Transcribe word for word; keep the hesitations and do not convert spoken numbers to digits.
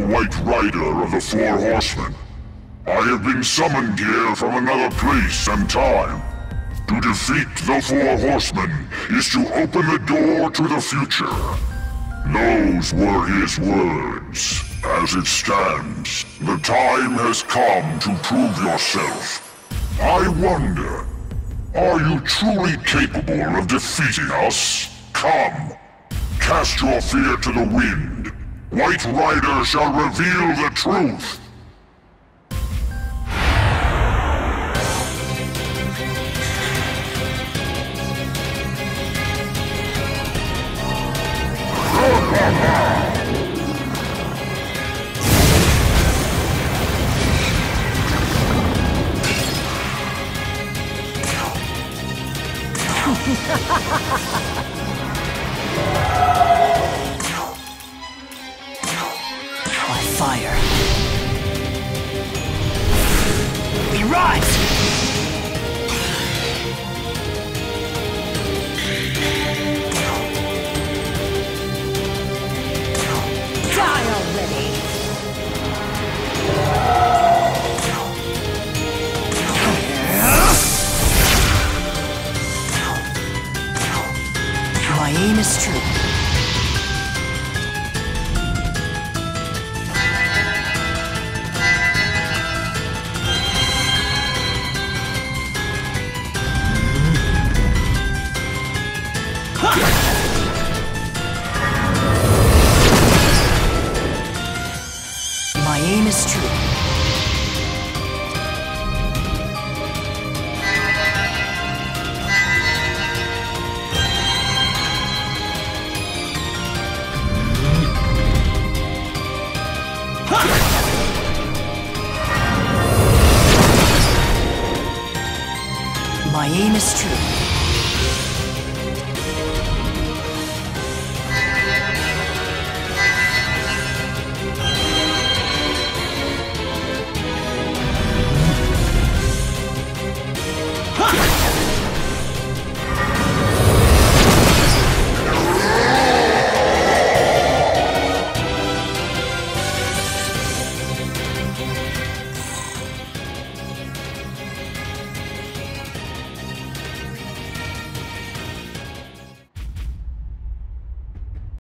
White Rider of the Four Horsemen. I have been summoned here from another place and time. To defeat the Four Horsemen is to open the door to the future. Those were his words. As it stands, the time has come to prove yourself. I wonder, are you truly capable of defeating us? Come, cast your fear to the wind. White Rider shall reveal the truth. By fire, we rise! Die already! My aim is true. My aim is true. My aim is true.